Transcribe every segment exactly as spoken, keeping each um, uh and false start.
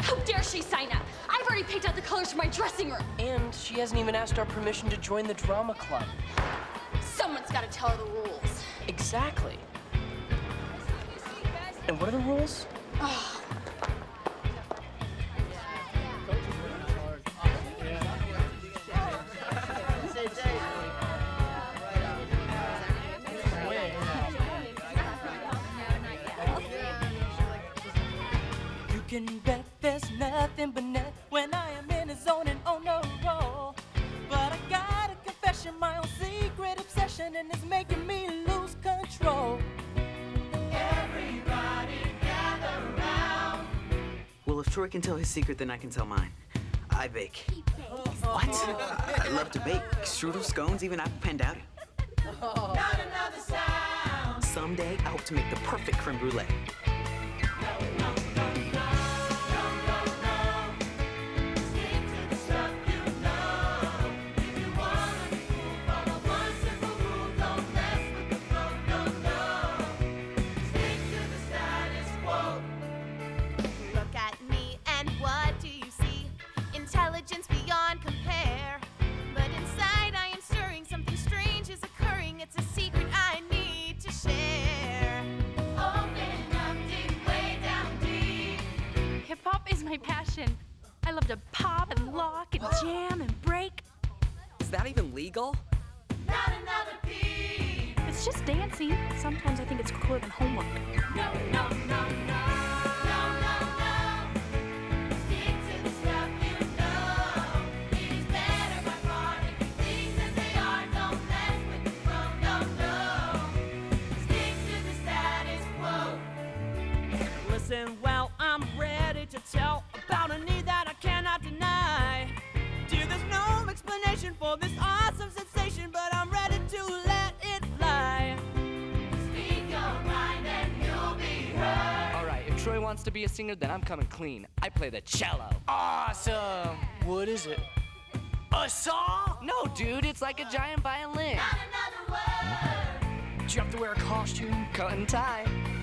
How dare she sign up? I've already picked out the colors for my dressing room. And she hasn't even asked our permission to join the drama club. Someone's got to tell her the rules. Exactly. And what are the rules? Oh. You can bet there's nothing but net when I am in a zone and on a roll. But I got a confession, my own secret obsession, and it's making me lose control. Everybody gather around. Well, if Troy can tell his secret, then I can tell mine. I bake. He bakes. What? I love to bake. Strudel, scones, even apple pandow. Not another sound. Someday, I hope to make the perfect creme brulee. Intelligence beyond compare. But inside I am stirring, something strange is occurring. It's a secret I need to share. Open up deep, way down deep. Hip-hop is my passion. I love to pop and lock and jam and break. Is that even legal? Not another peep. It's just dancing. Sometimes I think it's cooler than homework. No, no, no, no. Listen, well, I'm ready to tell about a need that I cannot deny. Dear, there's no explanation for this awesome sensation, but I'm ready to let it fly. Speak your mind and you'll be heard. All right, if Troy wants to be a singer, then I'm coming clean. I play the cello. Awesome! What is it? A saw? No, dude, it's like a giant violin. Not another word. Do you have to wear a costume? Cut and tie.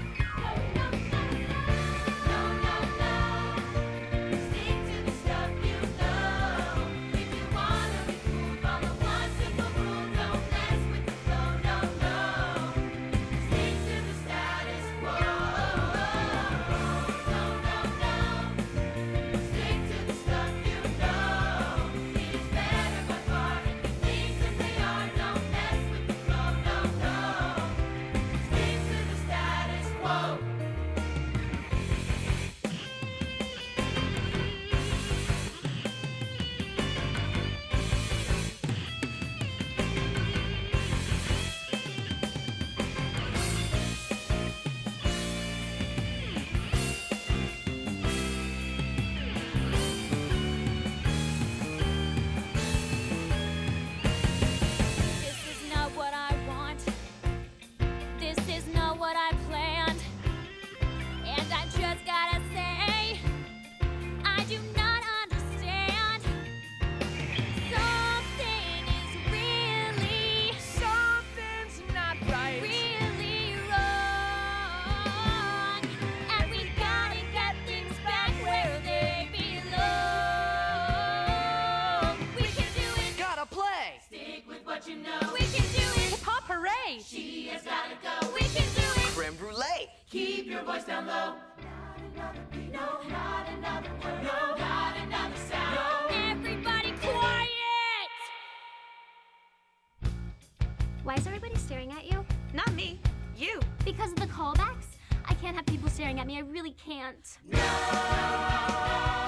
You know. We can do it. Hip-hop, hooray! She has gotta go. We can do it. Creme brulee. Keep your voice down low. Not another beat. No, not another word. No, not another sound. No. Everybody quiet! Why is everybody staring at you? Not me. You. Because of the callbacks? I can't have people staring at me. I really can't. No.